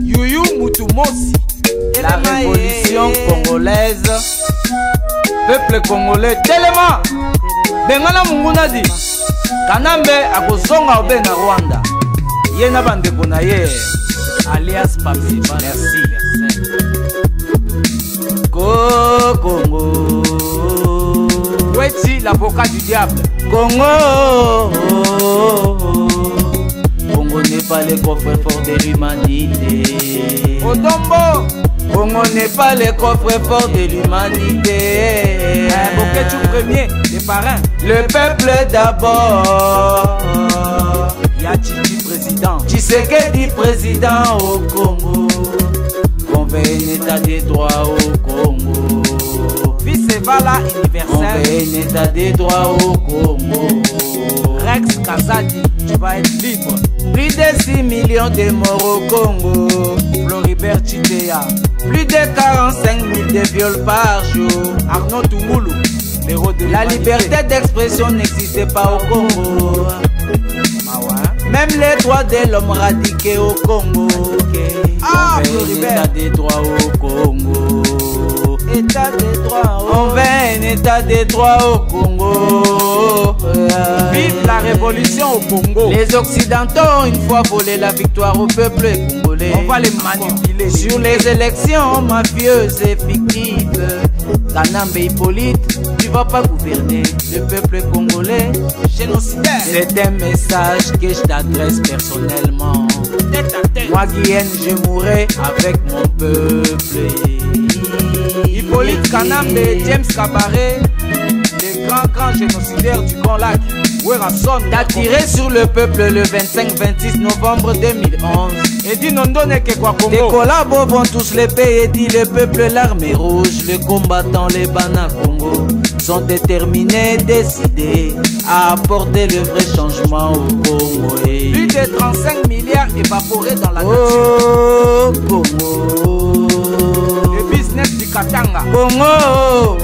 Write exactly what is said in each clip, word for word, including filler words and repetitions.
Yuyu Mutumosi. La révolution congolaise. Peuple congolais, tellement. Bengala Munguna dit Kanambe akozonga obe na Rwanda. Ye na bandeko na ye alias Papi. Merci. Ko Congo. Weti l'avocat du diable. Congo. Congo n'est pas le coffre-fort de l'humanité. Odombo. Congo n'est pas le coffre-fort de l'humanité. Eh, Boketu premier, les parrains. Le peuple d'abord. Yachidi président. Tshisekedi président au Congo. On veut un état de droit au Congo. Vice-Vala On universel. veut un état de droit au Congo. Rex Kazadi, tu vas être libre. Plus de six millions de morts au Congo. Floribert Chitea. Plus de quarante-cinq mille de viols par jour. Arnaud Toumoulou, l'héros de La liberté d'expression n'existe pas au Congo. Même les droits de l'homme radiqués au Congo. Ah, On veut un état de droit au Congo. État de droit. On veut un état de droit au Congo. Vive la révolution au Congo. Les Occidentaux ont une fois volé la victoire au peuple congolais. On va les manipuler. Sur les élections mafieuses et fictives. Kanambe Hippolyte, tu vas pas gouverner le peuple congolais. Génocidaire. C'est un message que je t'adresse personnellement. Tête à tête. Moi Guyenne, je mourrai avec mon peuple. Hippolyte Kanambe, James Kabaré, les grands grands génocidaires du Grand Lac. Werason. T'as tiré sur le peuple le vingt-cinq vingt-six novembre deux mille onze. Et dit Nondone Kekwa Tes Congo. collabos vont tous les payer, dit le peuple, l'armée rouge, les combattants, les Bana Congo sont déterminés, décidés à apporter le vrai changement au Congo. Plus de trente-cinq milliards évaporés dans la nature. Oh Congo, Le business du Katanga. Congo,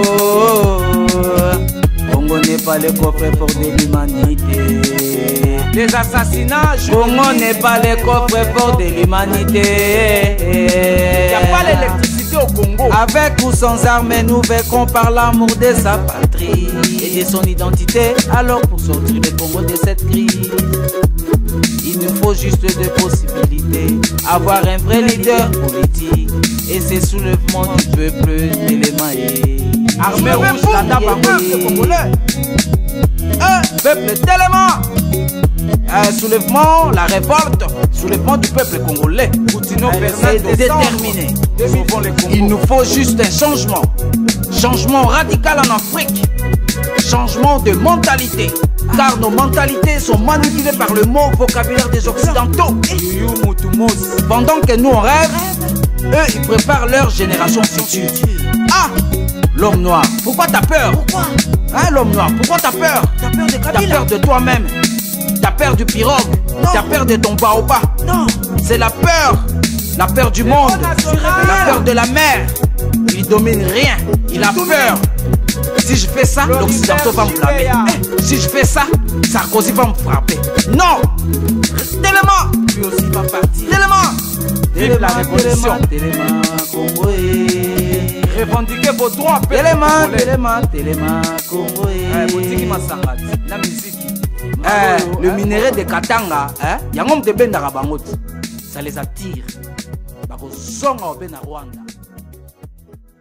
Congo n'est pas le coffre-fort de l'humanité. Les assassinats. Congo n'est pas le coffre-fort de l'humanité. Il n'y a pas l'électricité au Congo. Avec ou sans armes, nous vécons par l'amour de sa patrie et de son identité. Alors pour sortir le Congo de cette crise, il nous faut juste deux possibilités. Avoir un vrai leader politique et c'est soulèvement du peuple d'éléments. Armée rouge, la peuple congolais. Un peuple d'éléments. Un soulèvement, la révolte, soulèvement du peuple congolais. Poutino C'est déterminé. Il nous faut juste un changement. Changement radical en Afrique. Changement de mentalité. Car nos mentalités sont manipulées par le mot vocabulaire des Occidentaux. Yuyu Mutumosi. Pendant que nous on rêve, eux ils préparent leur génération future. Ah, l'homme noir, pourquoi t'as peur? Pourquoi hein, l'homme noir, pourquoi t'as peur? T'as peur de Kabila? T'as peur de toi-même. T'as peur du pirogue. T'as peur de ton baobab. Non. C'est la peur. La peur du monde. La peur de la mer. Il domine rien. Il a peur. Si je fais ça, l'Occidentaux va me blâmer. Eh, si je fais ça, Sarkozy va me frapper. Non. Tellement. Lui aussi va partir. Tellement. Vive la révolution. Tellement. Congolais. Revendiquez vos droits. Tellement. Tellement. Tellement. Congolais. Botiki Masangati. La musique. Eh, le minerai de Katanga, hein, yangom te benda bangot. Ça les attire. Bako zonga obe na Rwanda.